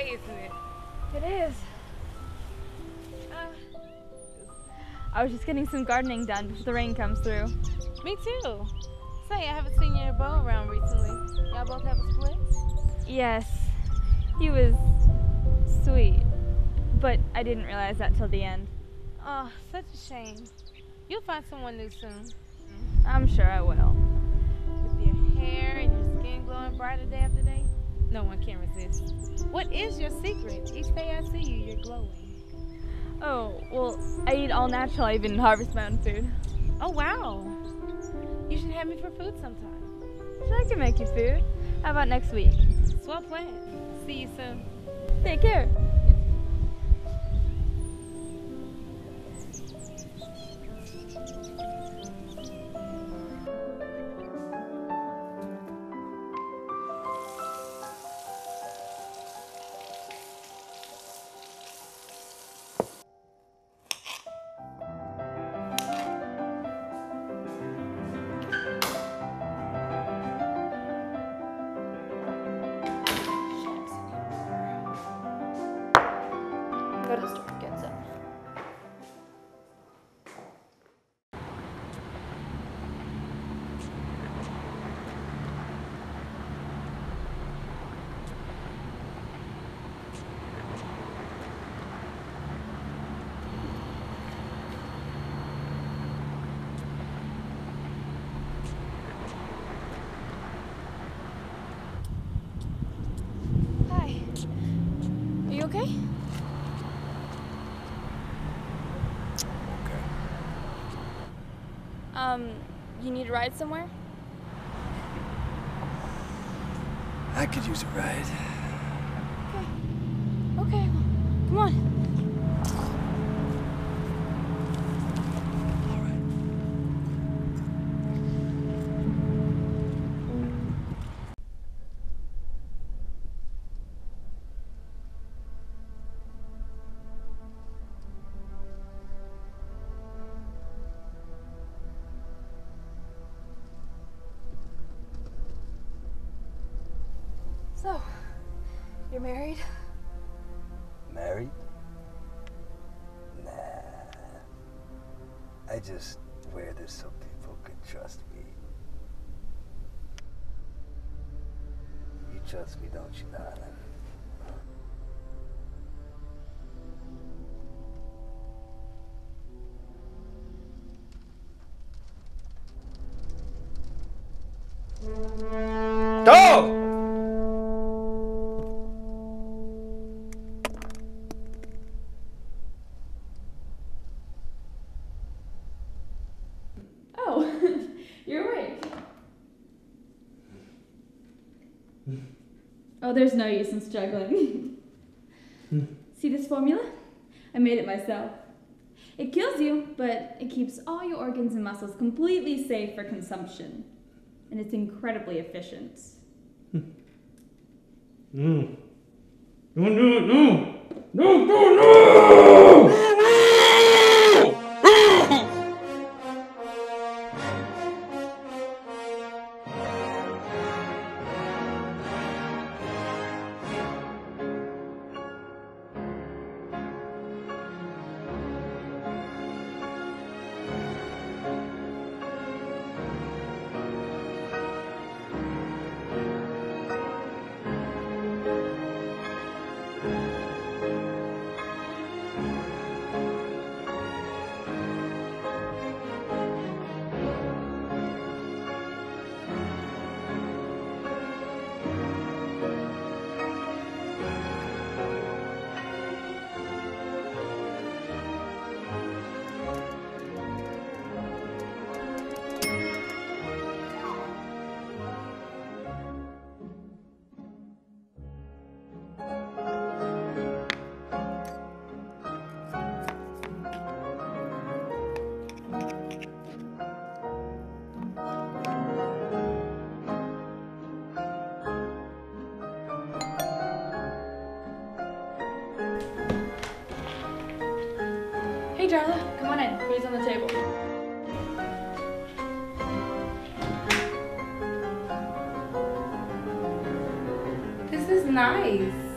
day, isn't it? It is. I was just getting some gardening done before the rain comes through. Me too. Say, I haven't seen your beau around recently. Y'all both have a split? Yes, he was sweet, but I didn't realize that till the end. Oh, such a shame. You'll find someone new soon. I'm sure I will. With your hair and your skin glowing brighter day after day, no one can resist. What is your secret? Each day I see you, you're glowing. Oh, well, I eat all natural. I even harvest my own food. Oh, wow. You should have me for food sometime. I can make you food. How about next week? Swell plan. See you soon. Take care. Go to the store and get some. Hi. Are you okay? You need a ride somewhere? I could use a ride. Okay, well, come on. All right. So, you're married? Married? Nah. I just wear this so people can trust me. You trust me, don't you, darling? Dog! Oh, you're awake. Oh, there's no use in struggling. See this formula? I made it myself. It kills you, but it keeps all your organs and muscles completely safe for consumption. And it's incredibly efficient. No. Don't do it, no! No, no! Hey, Darla, come on in. Food's on the table. This is nice.